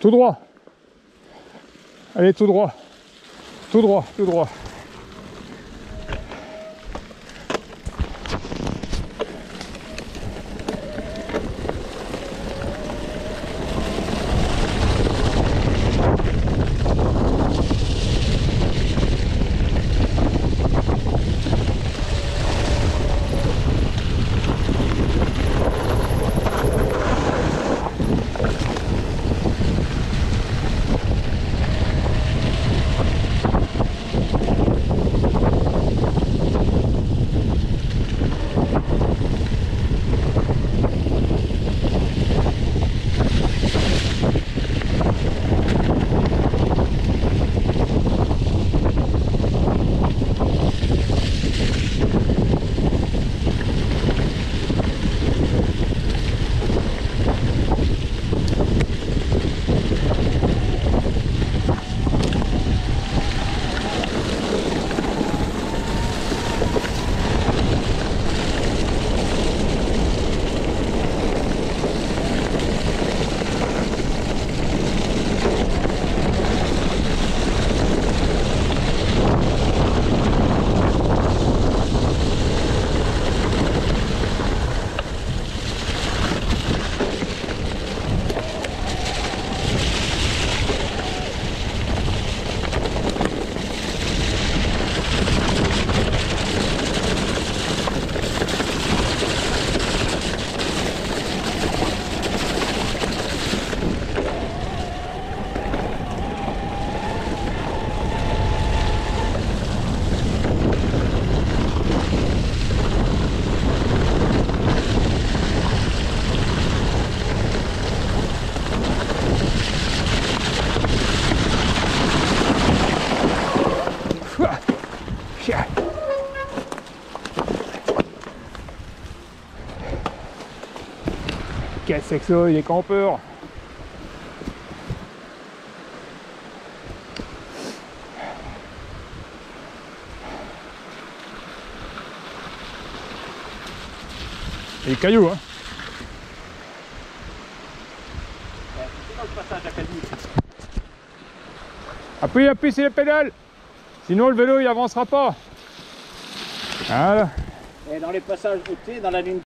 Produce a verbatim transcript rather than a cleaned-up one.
Tout droit. Allez, tout droit. Tout droit, tout droit. Qu'est-ce que c'est que ça, il est campeur. Et les cailloux, hein. Appuie, appuie sur les pédales. Sinon le vélo il avancera pas. Voilà. Et dans les passages routiers, dans la ligne